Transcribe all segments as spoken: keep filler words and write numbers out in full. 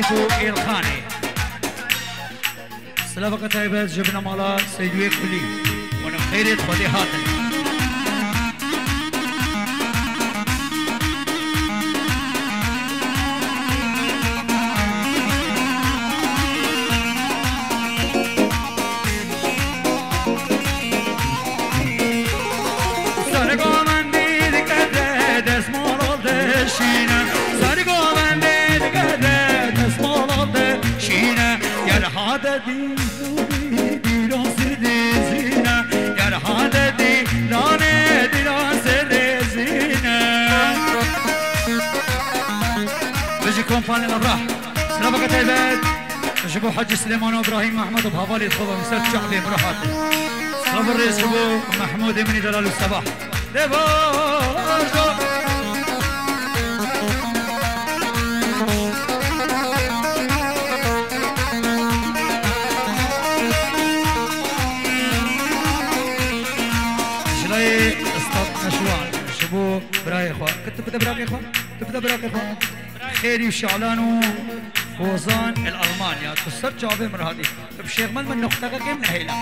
شريفو الخاني سلافك تايبات جبنا مالا سيدوي كلي وانا خيرت خدي هاتني هذا دي دي راس الزينة يا هذا دي داني دي راس الزينة بيجيكم فاني الافراح سلامك تايبات بيجيكم حج سليمان وابراهيم محمود بهافالي الخضر مسات شعبي براحات صبر الرئيس ابو محمود مني دلال الصباح شبو براي اخوان كنت بدأ براك اخوان كنت بدأ براك اخوان خيري وشعلان وفوزان الالمانيا كسرت جوابي من هذه بشيخ من من نقطة كم نهيلا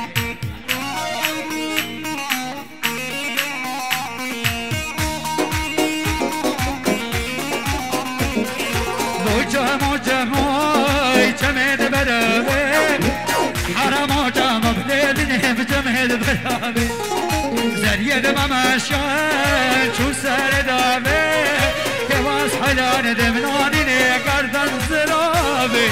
موجة موجة موي جميل برابي حرام موجة مبليدني بجميل برابي زريد مماشان شو سار دامي كواس حلان دمناني قردن زرابي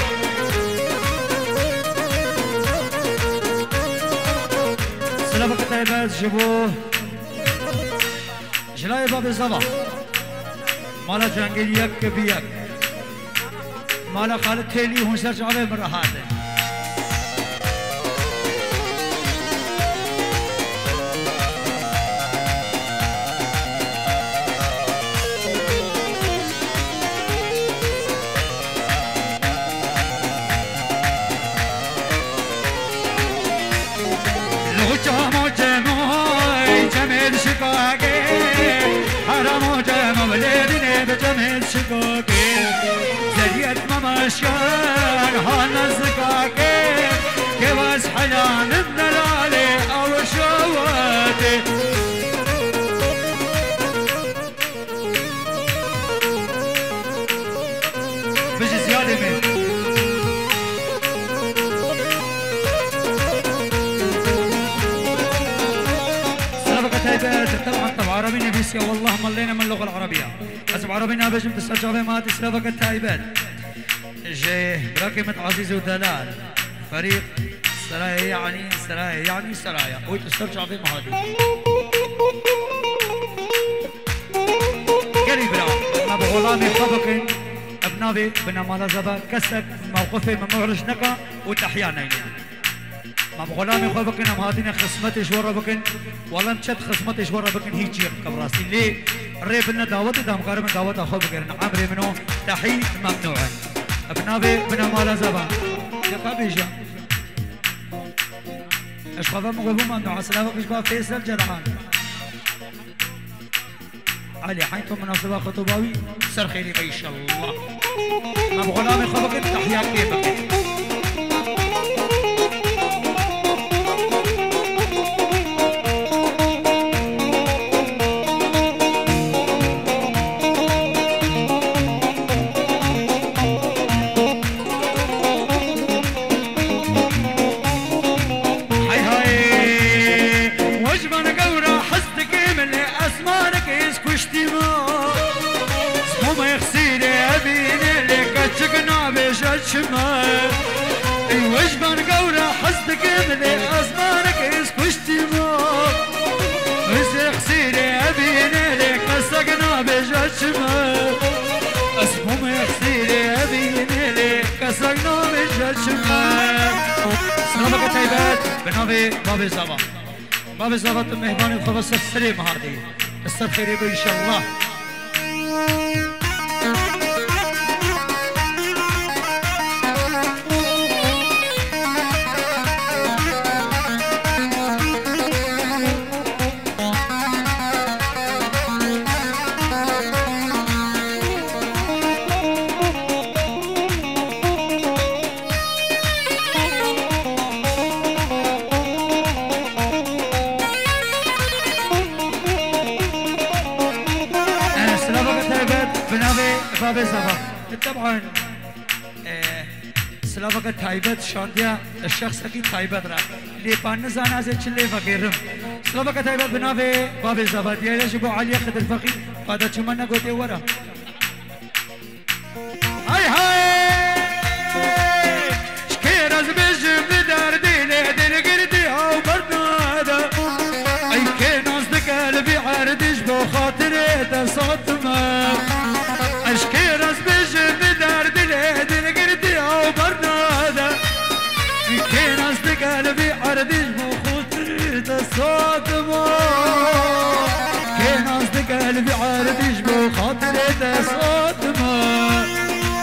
سلامك طيبات جبوه جلاي باب صباح مالا جنگل يك بيك مالا خالد تيلي هون سر جعبه من رهاته حرام جمع ليدني بجميل شقاقي زريت مماشيان هانا زقاقي كواس حلان الدلالي او شواتي بجي زيادة من طبعا طبعا عربي نبيسيا والله ملينا من اللغه العربيه حسب عربينا بجم تسترجع ما تسلفك التايبات جي بركمة عزيز ودلال فريق سرايا يعني سرايا يعني سرايا وتسترجع في مهادي قريب ما بغلامي خبكن ابنابي بنا مالا زبا كسك موقفي من معرش نقا وتحيانا ما بغلامي خو بكن ام هادينا خصمتي شورا بكن والله مشت خصمتي شورا بكن هيجي كبراسي ليه ريب لنا دعوتي دام قارب دعوت اخو بكن عمري منو تحي ممنوع ابنابي بنا مالا زبا يا قبيجا ايش خبا مغبو ممنوع سلامك اشباب فيصل جدعان علي حينتم مناسبة خطوباوي سر خيري ان شاء الله ما بغلامي خو بكن تحيا كيفك شما ايوش بان قورا حصدك من ازمانك اسكشتي ما وزي خسيري ابيني لك قصقنا بجات شما اسمو ما خسيري ابيني لك قصقنا بجات شما سلامك طيبات بنابي بابي زبا بابي زبا مهباني خبص السليم هادي استغفري ان شاء الله بابي زبا طبعا سلافك تايبت شانديا الشخص اكيد تايبت را اللي بان زانا زي تشلي فقيرم سلافك تايبت بنابي بابي زبا ديالا شبو علي خد الفقي فادا چمنا گوتي ورا هاي هاي شكير از بجم دردي لدل قردي او برنادا اي كناز قلبي عردش بو خاطري تصدمه اشكير از بجم دردي لدل قردي او برنادا كناز قلبي عردش بو خاطري تصدمه كناز قلبي عردش بو خاطري تصدمه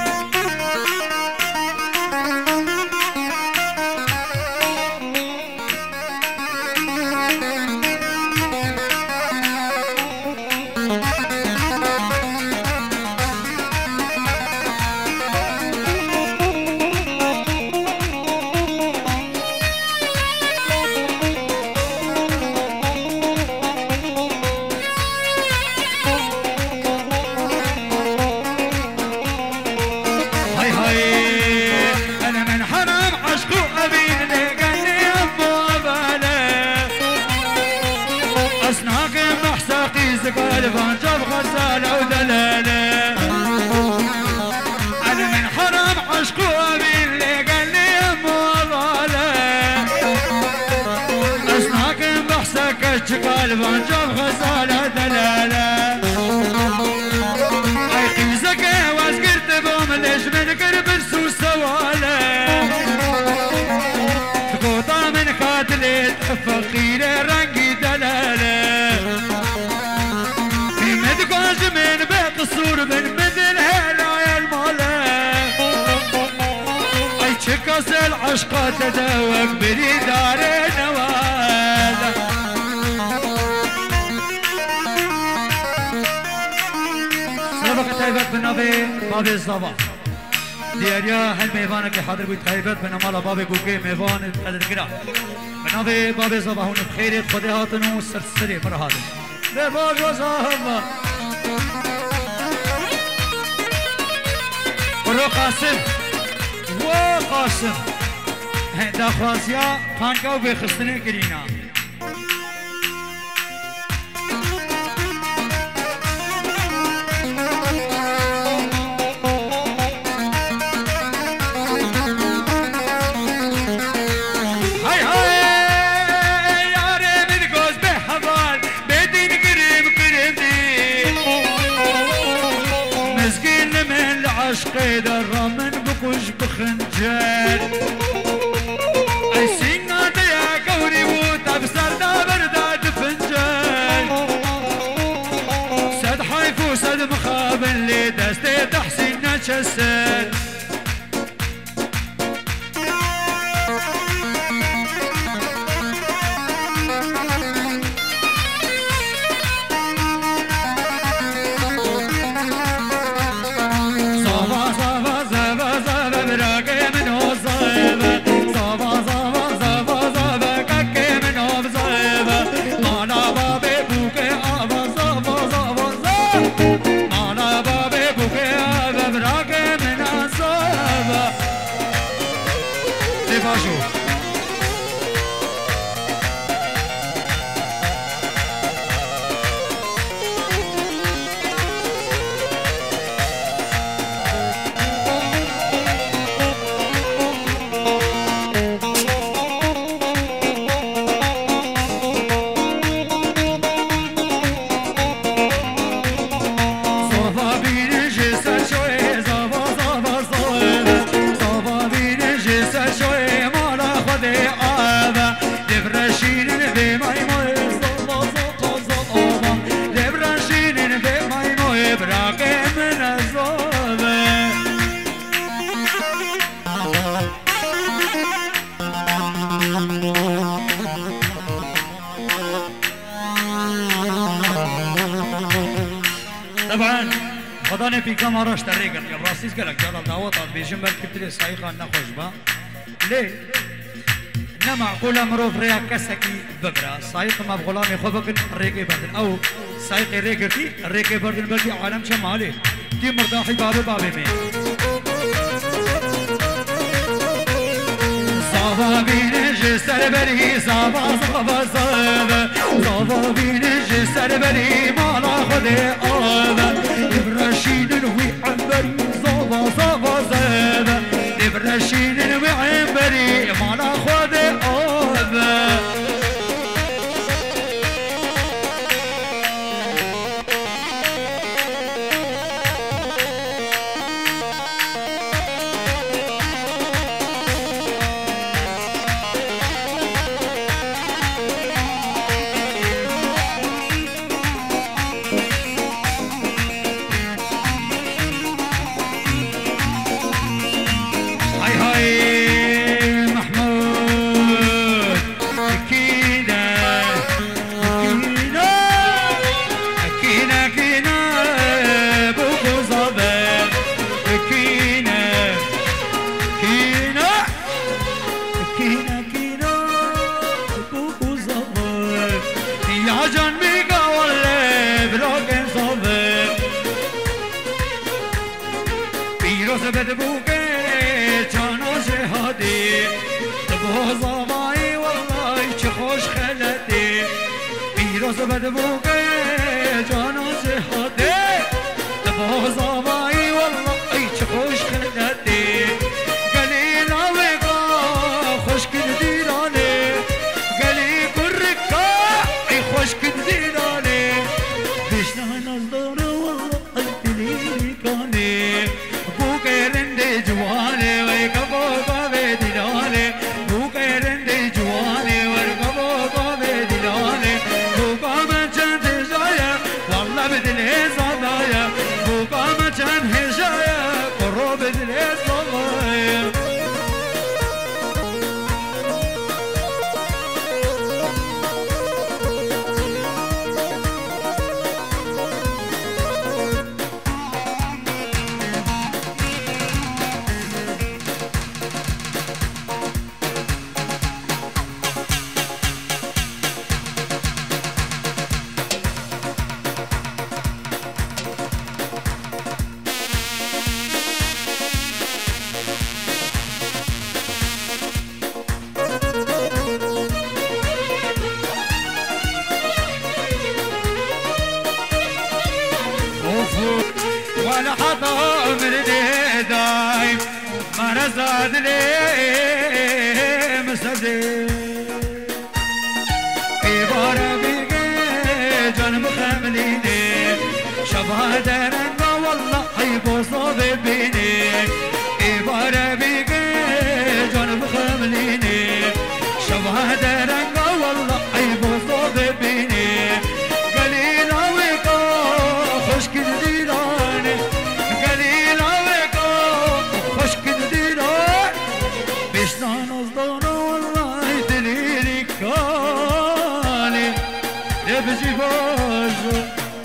قلبان جاب غزالة ودلالة أنا من حرم عشقه أبين اللي قال لي موضالة أسناك بحسك قلبان جاب غزالة ودلالة أي قيزك واسقرت بوم ليش من قرب السوس سوالة تقوطا من قاتلت فقير رنقي دلالة من بقصور من مثل هلايا المالا اي تشكس العشقة تدوق بريدار نوالا سلامك تايبت بنابي بابي الزبا دياريا هل ميوانك حاضر بي تايبت بنامالا بابي قوكي ميوان قدر قرا بنابي بابي الزبا هون بخير خدي هاتنو سرسري مرهاتن بباج وزاهما برو قاسم و قاسم دا خوازیا پانکا و بخستنه کرینا های های یاره من گوز به حوال بدین قریم قریم دی مسکین من عشقي در من بقوش بخنجر اي سينا ديا قوري وطب سردا برداد فنجر سد حيف وسد مخابن لي دستي تحسين نشسر طبعا خداني في كم مرة اشتريك يا براسيس قالك جرى دعوة بيجم بالكتير سايقة نخش با ليه؟ نه معقوله مرو فریا کسکی بگرا سایق ما غلامی خو بکن ریگی بدن او سایق ریگرتی ریگی بدن بلدی عالم چه مالی دي مرتاحي بابي بابي مي صابا بينج سربري صابا صابا صابا صابا بينج سربري مالا خدي آبا إبراشين الوي عمبري صابا صابا صابا إبراشين الوي عمبري مالا خدي آبا بدبوقي جانا زهدي تبوظ ماي والله اي خوش خلدي قليل عويقا خوش كديراني قليل كركا اي خوش كديراني بيشنا نظر والله الدليل كاني بوقي رندي جواني ويكبوقا بدلاني بوقي رندي جواني ويكبوقا بدلاني بدل صدايا بوقامة كان هجايا قرب بدل صدايا ولا حطا من دايم ما نزاد لي مسدي عبارة بيجي جان مخمليني شبه درنا والله حيبو صاب بيني عبارة بيجي جان مخمليني شبه درنا والله حيبو صاب بيني قليل عويقا خوش كديراني قليل عويقا خوش كديراني بيشنا نصدانا والله دليلي كاني لبجي باجو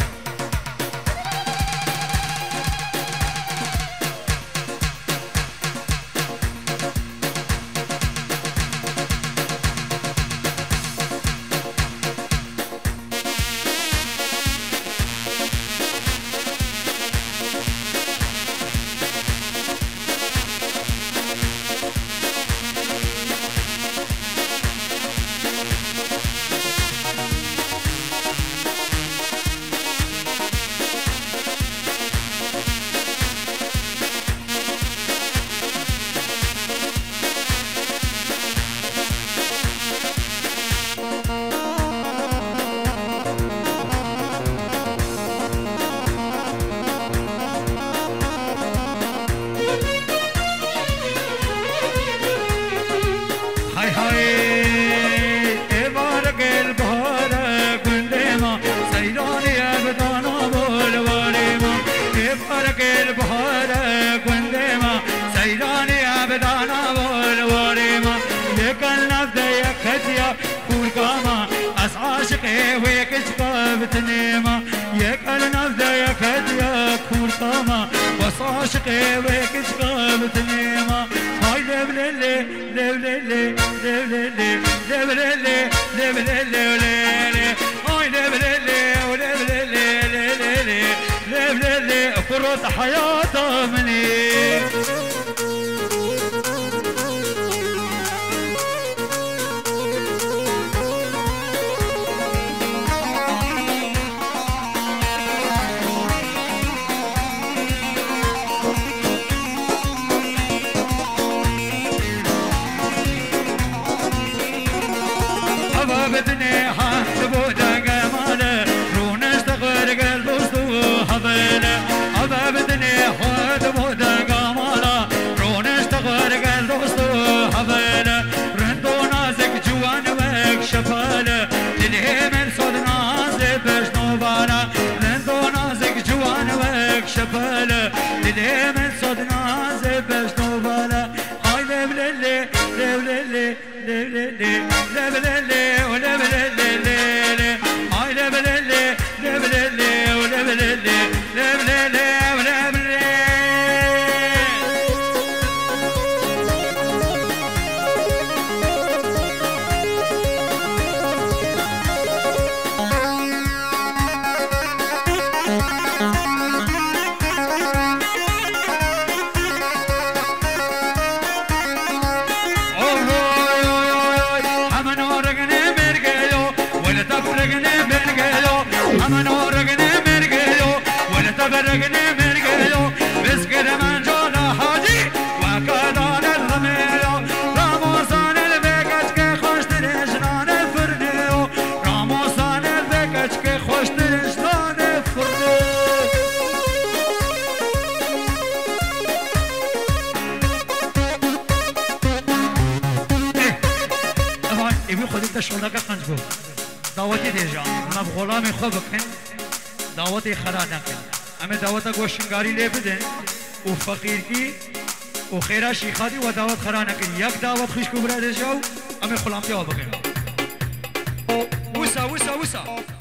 عاشقي ويك جبت نيمة يك النفذة يك هدية كور قامة بس عاشقي ويك جبت نيمة هاي لبللي لبللي لبللي لبللي لبللي وليلي هاي لبللي ولبللي لبللي لبللي كروت هوا بدني حد بودا جماله رونش تغرق البستو هبله هوا بدني حد بودا جماله رونش تغرق البستو هبله رندو نازك جوان وك شفاله دلي من صد نازك بشنو بالا رندو نازك جوان وك شفاله دلي من صد نازك بشنو بالا هاي لبللي لبللي لبللي لبللي ولبللي هاي لبللي لبللي ولبللي لبللي ولبللي رقني مرقلو بسكر من جولا حاجي وكادان الرميلو راموسان البيكش كي خوش ترشنان الفرنيو راموسان البيكش كي خوش ترشنان الفرنيو ايه طبعا ابي خودت شغلك قنجبو دعوتي ديجا انا بغلامي خوب بكن دعوتي خرا نکن همه دعوت گوشنگاری لی بدن و فقیر کی و خیره شیخادی و دعوت خرا نکن یک دعوت خوش کو برده شو همه خلامتی ها بکن وسا وسا وسا